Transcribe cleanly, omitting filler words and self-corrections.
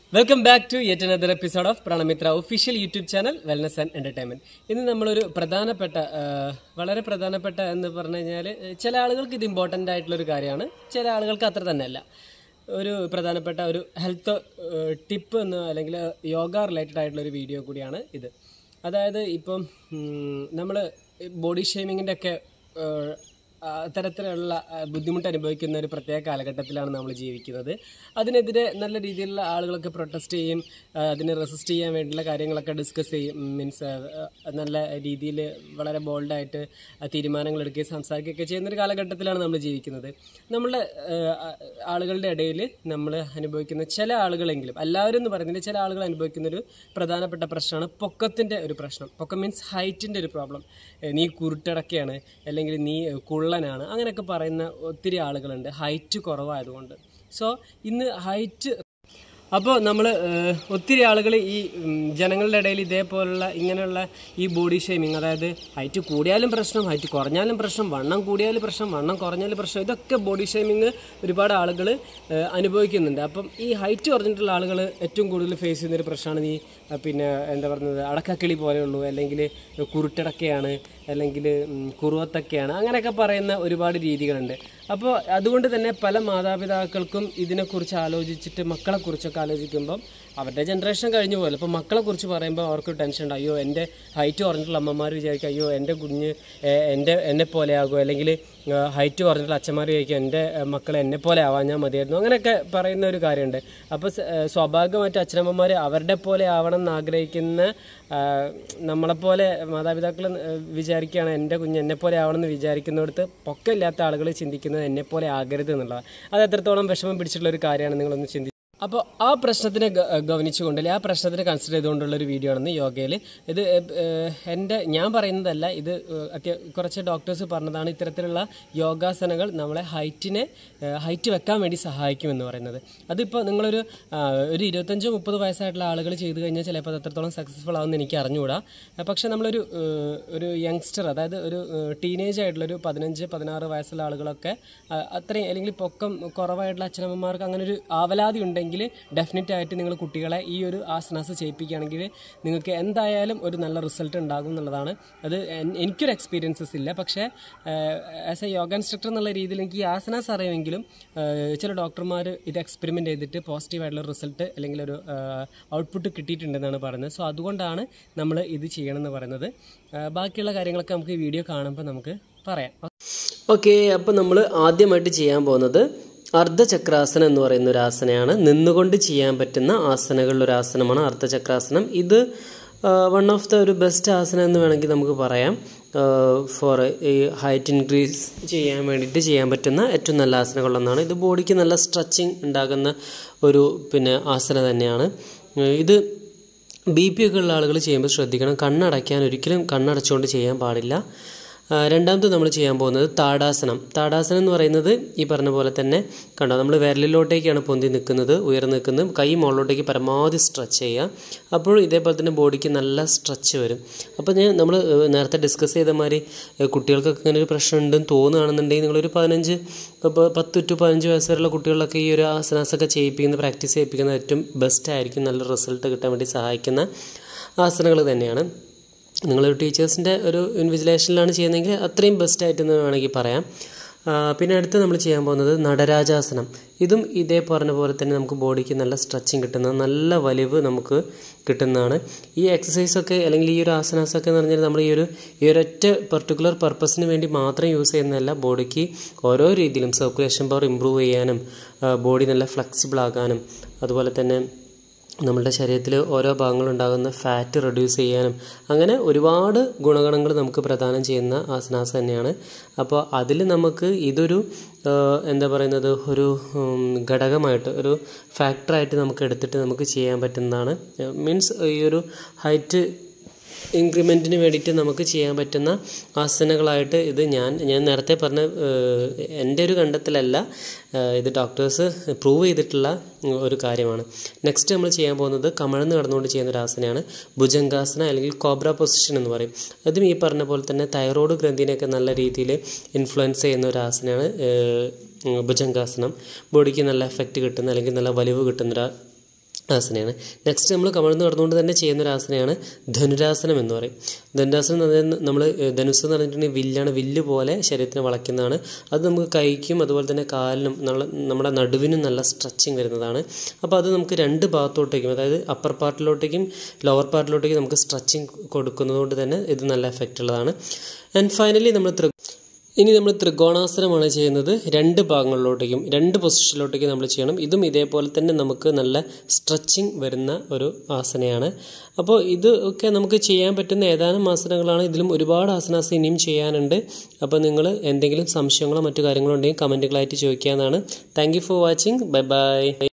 Welcome back to yet another episode of Pranamitra official YouTube channel Wellness and Entertainment. ഇന്ന് നമ്മളൊരു വളരെ പ്രധാനപ്പെട്ട എന്ന് പറഞ്ഞു കഴിഞ്ഞാൽ ചില ആളുകൾക്ക് ഇത് ഇമ്പോർട്ടൻ്റ് ആയിട്ടുള്ളൊരു കാര്യമാണ്, ചില ആളുകൾക്ക് അത്ര തന്നെ അല്ല. ഒരു പ്രധാനപ്പെട്ട ഒരു ഹെൽത്ത് ടിപ്പ് എന്ന് അല്ലെങ്കിൽ യോഗ റിലേറ്റഡ് ആയിട്ടുള്ളൊരു വീഡിയോ കൂടിയാണ് ഇത്. അതായത് ഇപ്പം നമ്മൾ ബോഡി ഷേമിങ്ങിൻ്റെ ഒക്കെ തരത്തിലുള്ള ബുദ്ധിമുട്ട് അനുഭവിക്കുന്ന ഒരു പ്രത്യേക കാലഘട്ടത്തിലാണ് നമ്മൾ ജീവിക്കുന്നത്. അതിനെതിരെ നല്ല രീതിയിലുള്ള ആളുകളൊക്കെ പ്രൊട്ടസ്റ്റ് ചെയ്യും, അതിനെ റെസിസ്റ്റ് ചെയ്യാൻ വേണ്ടിയുള്ള കാര്യങ്ങളൊക്കെ ഡിസ്കസ് ചെയ്യും. മീൻസ് നല്ല രീതിയിൽ വളരെ ബോൾഡായിട്ട് തീരുമാനങ്ങൾ എടുക്കുകയും സംസാരിക്കുകയൊക്കെ ചെയ്യുന്നൊരു കാലഘട്ടത്തിലാണ് നമ്മൾ ജീവിക്കുന്നത്. നമ്മളുടെ ആളുകളുടെ ഇടയിൽ നമ്മൾ അനുഭവിക്കുന്ന ചില ആളുകളെങ്കിലും, എല്ലാവരും എന്ന് പറയുന്നത് ചില ആളുകൾ അനുഭവിക്കുന്നൊരു പ്രധാനപ്പെട്ട പ്രശ്നമാണ് പൊക്കത്തിൻ്റെ ഒരു പ്രശ്നം. പൊക്കം മീൻസ് ഹൈറ്റിൻ്റെ ഒരു പ്രോബ്ലം. നീ കുരുട്ടടക്കയാണ്, അല്ലെങ്കിൽ നീ കുള്ളനാണ്, അങ്ങനെയൊക്കെ പറയുന്ന ഒത്തിരി ആളുകളുണ്ട് ഹൈറ്റ് കുറവായതുകൊണ്ട്. സോ ഇന്ന് ഹൈറ്റ് അപ്പോൾ നമ്മൾ ഒത്തിരി ആളുകൾ ഈ ജനങ്ങളുടെ ഇടയിൽ ഇതേപോലുള്ള ഇങ്ങനെയുള്ള ഈ ബോഡി ഷേമിങ്, അതായത് ഹൈറ്റ് കൂടിയാലും പ്രശ്നം, ഹൈറ്റ് കുറഞ്ഞാലും പ്രശ്നം, വണ്ണം കൂടിയാലും പ്രശ്നം, വണ്ണം കുറഞ്ഞാലും പ്രശ്നം, ഇതൊക്കെ ബോഡി ഷേമിങ് ഒരുപാട് ആളുകൾ അനുഭവിക്കുന്നുണ്ട്. അപ്പം ഈ ഹൈറ്റ് കുറഞ്ഞിട്ടുള്ള ആളുകൾ ഏറ്റവും കൂടുതൽ ഫേസ് ചെയ്യുന്നൊരു പ്രശ്നമാണ് ഈ പിന്നെ എന്താ പറയുന്നത് അടക്കക്കിളി പോലെയുള്ളൂ, അല്ലെങ്കിൽ കുരുട്ടടക്കയാണ്, അല്ലെങ്കിൽ കുറുവത്തൊക്കെയാണ്, അങ്ങനെയൊക്കെ പറയുന്ന ഒരുപാട് രീതികളുണ്ട്. അപ്പോൾ അതുകൊണ്ട് തന്നെ പല മാതാപിതാക്കൾക്കും ഇതിനെക്കുറിച്ച് ആലോചിച്ചിട്ട് മക്കളെക്കുറിച്ചൊക്കെ ആലോചിക്കുമ്പം അവരുടെ ജനറേഷൻ കഴിഞ്ഞു പോയല്ലോ. അപ്പോൾ മക്കളെക്കുറിച്ച് പറയുമ്പോൾ അവർക്ക് ടെൻഷൻ ഉണ്ട്. അയ്യോ എൻ്റെ ഹൈറ്റ് കുറഞ്ഞിട്ടുള്ള അമ്മമാർ വിചാരിക്കും അയ്യോ എൻ്റെ കുഞ്ഞ് എന്നെ പോലെ ആകുമോ, അല്ലെങ്കിൽ ഹൈറ്റ് കുറഞ്ഞിട്ടുള്ള അച്ഛന്മാർ വിചാരിക്കും എൻ്റെ മക്കൾ എന്നെ പോലെ ആവാൻ ഞാൻ മതിയായിരുന്നു, അങ്ങനെയൊക്കെ പറയുന്ന ഒരു കാര്യമുണ്ട്. അപ്പോൾ സ്വാഭാവികമായിട്ട് അച്ഛനമ്മമാർ അവരുടെ പോലെ ആവണം എന്ന് ആഗ്രഹിക്കുന്ന നമ്മളെപ്പോലെ മാതാപിതാക്കൾ വിചാരിക്കുകയാണ് എൻ്റെ കുഞ്ഞ് എന്നെപ്പോലെ ആവണമെന്ന് വിചാരിക്കുന്നിടത്ത് പൊക്കമില്ലാത്ത ആളുകൾ ചിന്തിക്കുന്നത് എന്നെപ്പോലെ ആകരുത് എന്നുള്ളതാണ്. അത് എത്രത്തോളം വിഷമം പിടിച്ചിട്ടുള്ളൊരു കാര്യമാണ് നിങ്ങളൊന്ന് ചിന്തിക്കുക. അപ്പോൾ ആ പ്രശ്നത്തിനെ ഗവനിച്ചുകൊണ്ട്, അല്ലെങ്കിൽ ആ പ്രശ്നത്തിനെ കൺസിഡർ ചെയ്തുകൊണ്ടുള്ളൊരു വീഡിയോ ആണെന്ന് യോഗയിൽ. ഇത് ഞാൻ പറയുന്നതല്ല, ഇത് കുറച്ച് ഡോക്ടേഴ്സ് പറഞ്ഞതാണ്. ഇത്തരത്തിലുള്ള യോഗാസനങ്ങൾ നമ്മളെ ഹൈറ്റ് വെക്കാൻ വേണ്ടി സഹായിക്കുമെന്ന് പറയുന്നത്. അതിപ്പോൾ നിങ്ങളൊരു 25-30 വയസ്സായിട്ടുള്ള ആളുകൾ ചെയ്ത് കഴിഞ്ഞാൽ ചിലപ്പോൾ അത് എത്രത്തോളം സക്സസ്ഫുൾ ആവുമെന്ന് എനിക്ക് അറിഞ്ഞുകൂടാ. പക്ഷേ നമ്മളൊരു യങ്സ്റ്റർ, അതായത് ഒരു ടീനേജ് ആയിട്ടുള്ളൊരു 15-16 വയസ്സുള്ള ആളുകളൊക്കെ അത്രയും, അല്ലെങ്കിൽ പൊക്കം കുറവായിട്ടുള്ള അച്ഛനമ്മമാർക്ക് അങ്ങനെ ഒരു ആവലാതി ഉണ്ടെങ്കിൽ ഡെഫിനറ്റ് ആയിട്ട് നിങ്ങൾ കുട്ടികളെ ഈ ഒരു ആസനാസ് ചെയ്യിപ്പിക്കുകയാണെങ്കിൽ നിങ്ങൾക്ക് എന്തായാലും ഒരു നല്ല റിസൾട്ട് ഉണ്ടാകും എന്നുള്ളതാണ്. അത് എനിക്കൊരു എക്സ്പീരിയൻസസ് ഇല്ല, പക്ഷേ ആസ് എ യോഗ ഇൻസ്ട്രക്ടർ എന്നുള്ള രീതിയിൽ എനിക്ക് ഈ ആസനാസ് അറിയുമെങ്കിലും ചില ഡോക്ടർമാർ ഇത് എക്സ്പെരിമെൻ്റ് ചെയ്തിട്ട് പോസിറ്റീവായിട്ടുള്ള റിസൾട്ട് അല്ലെങ്കിൽ ഒരു ഔട്ട്പുട്ട് കിട്ടിയിട്ടുണ്ടെന്നാണ് പറയുന്നത്. സോ അതുകൊണ്ടാണ് നമ്മൾ ഇത് ചെയ്യണമെന്ന് പറയുന്നത്. ബാക്കിയുള്ള കാര്യങ്ങളൊക്കെ നമുക്ക് ഈ വീഡിയോ കാണുമ്പോൾ നമുക്ക് പറയാം. ഓക്കെ, അപ്പോൾ നമ്മൾ ആദ്യമായിട്ട് ചെയ്യാൻ പോകുന്നത് അർദ്ധചക്രാസനം എന്ന് പറയുന്ന ഒരു ആസനയാണ്. നിന്നുകൊണ്ട് ചെയ്യാൻ പറ്റുന്ന ആസനകളിലൊരു ആസനമാണ് അർദ്ധചക്രാസനം. ഇത് വൺ ഓഫ് ദ ഒരു ബെസ്റ്റ് ആസനം എന്ന് വേണമെങ്കിൽ നമുക്ക് പറയാം. ഫോർ ഈ ഹൈറ്റ് ഇൻക്രീസ് ചെയ്യാൻ വേണ്ടിയിട്ട് ചെയ്യാൻ പറ്റുന്ന ഏറ്റവും നല്ല ആസനങ്ങളൊന്നാണ്. ഇത് ബോഡിക്ക് നല്ല സ്ട്രെച്ചിങ് ഉണ്ടാകുന്ന ഒരു ആസനം തന്നെയാണ്. ഇത് BP ഒക്കെ ഉള്ള ആളുകൾ ചെയ്യുമ്പോൾ ശ്രദ്ധിക്കണം, കണ്ണടയ്ക്കാൻ ഒരിക്കലും കണ്ണടച്ചുകൊണ്ട് ചെയ്യാൻ പാടില്ല. രണ്ടാമത് നമ്മൾ ചെയ്യാൻ പോകുന്നത് താടാസനം. താടാസനം എന്ന് പറയുന്നത് ഈ പറഞ്ഞ പോലെ തന്നെ കണ്ടോ, നമ്മൾ വിരലിലോട്ടേക്കാണ് പൊന്തി നിൽക്കുന്നത്, ഉയർന്നു നിൽക്കുന്നത്, കൈ മുകളിലോട്ടേക്ക് പരമാവധി സ്ട്രെച്ച് ചെയ്യുക. അപ്പോൾ ഇതേപോലെ തന്നെ ബോഡിക്ക് നല്ല സ്ട്രെച്ച് വരും. അപ്പോൾ നമ്മൾ നേരത്തെ ഡിസ്കസ് ചെയ്ത മാതിരി കുട്ടികൾക്കൊക്കെ ഇങ്ങനെ ഒരു പ്രശ്നം ഉണ്ടെന്ന് തോന്നുകയാണെന്നുണ്ടെങ്കിൽ നിങ്ങളൊരു 10 to 15 വയസ്സ് വരെയുള്ള കുട്ടികളിലൊക്കെ ഈ ഒരു ആസനാസൊക്കെ പ്രാക്ടീസ് ചെയ്യിപ്പിക്കുന്നത് ഏറ്റവും ബെസ്റ്റ് ആയിരിക്കും. നല്ല റിസൾട്ട് കിട്ടാൻ വേണ്ടി സഹായിക്കുന്ന ആസനകൾ തന്നെയാണ്. നിങ്ങളൊരു ടീച്ചേഴ്സിൻ്റെ ഒരു ഇൻവിജിലേഷനിലാണ് ചെയ്യുന്നതെങ്കിൽ അത്രയും ബെസ്റ്റായിട്ടെന്ന് വേണമെങ്കിൽ പറയാം. പിന്നെ അടുത്ത് നമ്മൾ ചെയ്യാൻ പോകുന്നത് നടരാജാസനം. ഇതും ഇതേ പറഞ്ഞ പോലെ തന്നെ നമുക്ക് ബോഡിക്ക് നല്ല സ്ട്രെച്ചിങ് കിട്ടുന്ന, നല്ല വലിവ് നമുക്ക് കിട്ടുന്നതാണ്. ഈ എക്സസൈസൊക്കെ അല്ലെങ്കിൽ ഈ ഒരു ആസനാസൊക്കെ എന്ന് പറഞ്ഞാൽ നമ്മൾ ഈ ഒരൊറ്റ പെർട്ടിക്കുലർ പർപ്പസിന് വേണ്ടി മാത്രം യൂസ് ചെയ്യുന്നതല്ല. ബോഡിക്ക് ഓരോ രീതിയിലും സർക്കുലേഷൻ പവർ ഇമ്പ്രൂവ് ചെയ്യാനും, ബോഡി നല്ല ഫ്ലെക്സിബിൾ ആകാനും, അതുപോലെ തന്നെ നമ്മളുടെ ശരീരത്തിൽ ഓരോ ഭാഗങ്ങളുണ്ടാകുന്ന ഫാറ്റ് റെഡ്യൂസ് ചെയ്യാനും, അങ്ങനെ ഒരുപാട് ഗുണഗണങ്ങൾ നമുക്ക് പ്രദാനം ചെയ്യുന്ന ആസനാസ് തന്നെയാണ്. അപ്പോൾ അതിൽ നമുക്ക് ഇതൊരു എന്താ പറയുന്നത് ഒരു ഘടകമായിട്ട്, ഒരു ഫാക്ടറായിട്ട് നമുക്ക് എടുത്തിട്ട് നമുക്ക് ചെയ്യാൻ പറ്റുന്നതാണ്. മീൻസ് ഈ ഒരു ഹൈറ്റ് ഇൻക്രിമെൻറ്റിന് വേണ്ടിയിട്ട് നമുക്ക് ചെയ്യാൻ പറ്റുന്ന ആസനകളായിട്ട് ഇത് ഞാൻ നേരത്തെ പറഞ്ഞ എൻ്റെ ഒരു കണ്ടെത്തലല്ല, ഇത് ഡോക്ടേഴ്സ് പ്രൂവ് ചെയ്തിട്ടുള്ള ഒരു കാര്യമാണ്. നെക്സ്റ്റ് നമ്മൾ ചെയ്യാൻ പോകുന്നത് കമഴ്ന്ന് കിടന്നുകൊണ്ട് ചെയ്യുന്ന ഒരു ആസനയാണ് ഭുജംഗാസന, അല്ലെങ്കിൽ കോബ്ര പൊസിഷൻ എന്ന് പറയും. അതും ഈ പറഞ്ഞ പോലെ തന്നെ തൈറോയ്ഡ് ഗ്രന്ഥിനെയൊക്കെ നല്ല രീതിയിൽ ഇൻഫ്ലുവൻസ് ചെയ്യുന്ന ഒരു ആസനയാണ് ഭുജംഗാസനം. ബോഡിക്ക് നല്ല എഫക്റ്റ് കിട്ടുന്ന, അല്ലെങ്കിൽ നല്ല വലിവ് കിട്ടുന്നൊരു ആസനയാണ്. നെക്സ്റ്റ് നമ്മൾ കമഴ്ന്ന് കിടന്നുകൊണ്ട് തന്നെ ചെയ്യുന്നൊരു ആസനയാണ് ധനുരാസനം എന്ന് പറയും. ധനുരാസനം എന്ന് പറഞ്ഞാൽ നമ്മൾ ധനുസ് എന്ന് പറഞ്ഞിട്ടുണ്ടെങ്കിൽ വില്ലാണ്, വില്ല് പോലെ ശരീരത്തിന് വളയ്ക്കുന്നതാണ്. അത് നമുക്ക് കൈക്കും അതുപോലെ തന്നെ കാലിനും നമ്മുടെ നടുവിനും നല്ല സ്ട്രെച്ചിങ് വരുന്നതാണ്. അപ്പോൾ അത് നമുക്ക് രണ്ട് ഭാഗത്തോട്ടേക്കും, അതായത് അപ്പർ പാർട്ടിലോട്ടേക്കും ലോവർ പാർട്ടിലോട്ടേക്കും നമുക്ക് സ്ട്രെച്ചിങ് കൊടുക്കുന്നത് കൊണ്ട് തന്നെ ഇത് നല്ല എഫക്റ്റ് ഉള്ളതാണ്. ആൻഡ് ഫൈനലി നമ്മൾ ത്രികോണാസനമാണ് ചെയ്യുന്നത്. രണ്ട് ഭാഗങ്ങളിലോട്ടേക്കും, രണ്ട് പൊസിഷനിലോട്ടേക്കും നമ്മൾ ചെയ്യണം. ഇതും ഇതേപോലെ തന്നെ നമുക്ക് നല്ല സ്ട്രെച്ചിങ് വരുന്ന ഒരു ആസനയാണ്. അപ്പോൾ ഇത് ഒക്കെ നമുക്ക് ചെയ്യാൻ പറ്റുന്ന ഏതാനും ആസനങ്ങളാണ്. ഇതിലും ഒരുപാട് ആസനാസ് ഇനിയും ചെയ്യാനുണ്ട്. അപ്പോൾ നിങ്ങൾ എന്തെങ്കിലും സംശയങ്ങളോ മറ്റു കാര്യങ്ങളോ ഉണ്ടെങ്കിൽ കമൻറ്റുകളായിട്ട് ചോദിക്കാവുന്നതാണ്. Thank you for watching. Bye by.